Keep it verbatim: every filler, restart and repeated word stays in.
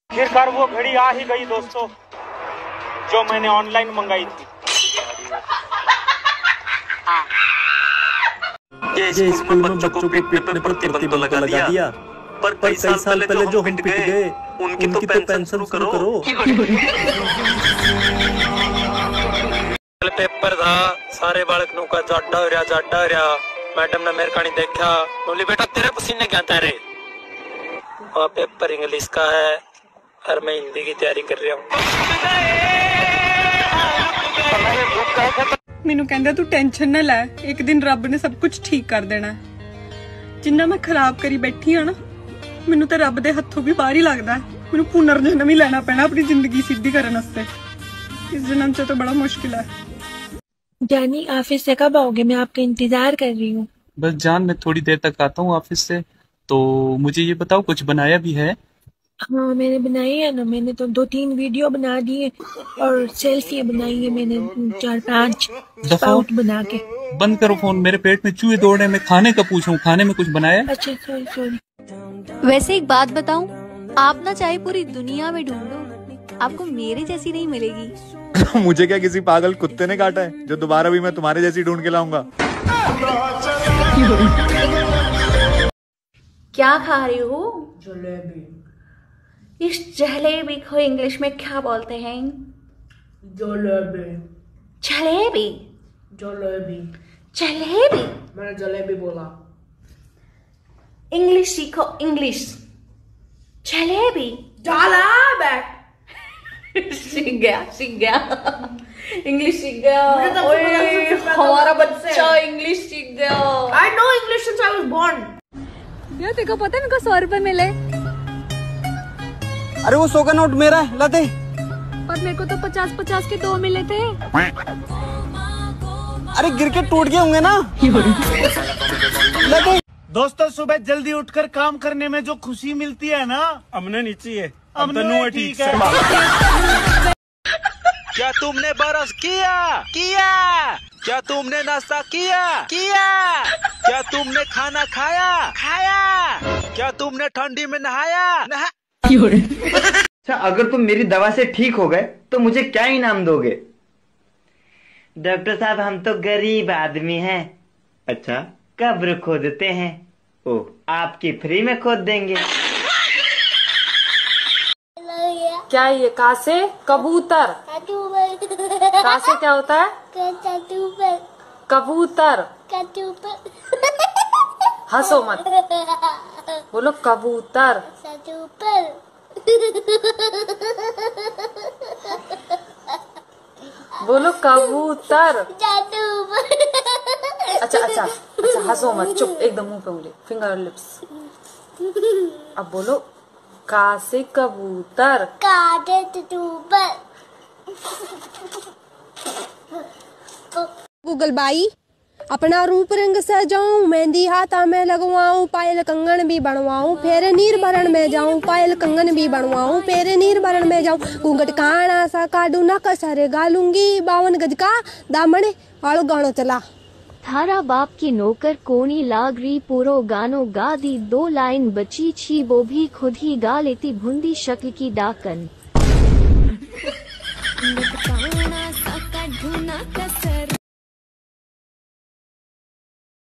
आखिरकार वो घड़ी आ ही गई दोस्तों, जो मैंने ऑनलाइन मंगाई थी। ये स्कूल में बच्चों को पीटने पर प्रतिबंध लगा दिया, पर कई साल पहले जो हम पिट गए उनकी तो पेंशन शुरू करो। पेपर था, सारे बालकों का जाडा हो रहा जाडा हो रहा। मैडम ने मेरे कहानी देखा, बोली बेटा तेरे पसीने क्या तेरे। और पेपर इंग्लिश का है और मैं हिंदी की तैयारी कर रहा हूँ। मैनू कहंदा तू टेंशन ना लै, एक दिन रब ने सब कुछ ठीक कर देना। जिन्ना मैं खराब करी बैठी हाँ ना, मैनू तो रब दे हथों भी बाहर ही लगता है। मैनू पुनर्जन्म ही लेना पैना अपनी जिंदगी सीधी करने वास्ते। इस जन्म से तो बड़ा मुश्किल है। जानी ऑफिस से कब आओगे? मैं आपका इंतजार कर रही हूँ। बस जान, मैं थोड़ी देर तक आता हूँ ऑफिस से। तो मुझे ये बताओ, कुछ बनाया भी है? हाँ मैंने बनाई है ना, मैंने तो दो तीन वीडियो बना दी है और सेल्फी बनाई है मैंने चार पांच स्पाउट बना के। बंद करो फोन, मेरे पेट में चूहे दौड़ रहे हैं। मैं खाने का पूछूं, खाने में कुछ बनाया? अच्छा सॉरी सॉरी। वैसे एक बात बताऊं, आप ना चाहे पूरी दुनिया में ढूंढो, आपको मेरे जैसी नहीं मिलेगी। मुझे क्या किसी पागल कुत्ते ने काटा है जो दोबारा भी मैं तुम्हारे जैसी ढूंढ के लाऊंगा? क्या खा रही हो? जलेबी। इस जलेबी को इंग्लिश में क्या बोलते हैं? जलेबी। जलेबी। जलेबी। जलेबी। मैंने जलेबी बोला। इंग्लिश सीखो, इंग्लिश। जलेबी। जलेबी। सीख गया, सीख गया, इंग्लिश सीख गया। ओए, हमारा बच्चा इंग्लिश सीख गया। I know English since I was born. यार तेरे को पता है मेरे को सौ रुपए मिले? अरे वो सौ का नोट मेरा है, ला दे। पर मेरे को तो पचास पचास के दो मिले थे। अरे गिर के टूट गए होंगे ना। ला दे। दोस्तों, सुबह जल्दी उठकर काम करने में जो खुशी मिलती है ना, हमने नीचे है, अब तो ठीक है। क्या तुमने ब्रश किया? किया। क्या तुमने नाश्ता किया? किया। क्या तुमने खाना खाया? खाया। क्या तुमने ठंडी में नहाया? नहा। अच्छा, अगर तुम मेरी दवा से ठीक हो गए तो मुझे क्या इनाम दोगे? डॉक्टर साहब, हम तो गरीब आदमी हैं। अच्छा, कब्र खोदते हैं? ओह, आपकी फ्री में खोद देंगे। क्या ये कासे? कबूतर। कासे क्या होता है? कबूतर। हंसो मत, बोलो कबूतर। बोलो कबूतर। अच्छा अच्छा अच्छा, हंसो मत, चुप एकदम, मुंह पे उंगली, फिंगर लिप्स। अब बोलो का से कबूतर। गूगल बाई, अपना रूप रंग सजाऊं, मेहंदी हाथा में लगवाऊं, पायल कंगन भी बनवाऊं, फेरे नीर भरण में जाऊं, पायल कंगन भी बनवाऊं, फेरे नीर भरण में जाऊं, घूंघट काना सा काडू ना कसरे गालूंगी, बावन गज का दामन वालो गानो चला। थारा बाप की नौकर कोनी लाग री, पूरो गानो गा दी, दो लाइन बची छी वो भी खुद ही गा लेती, भुंदी शक्ल की डाकन।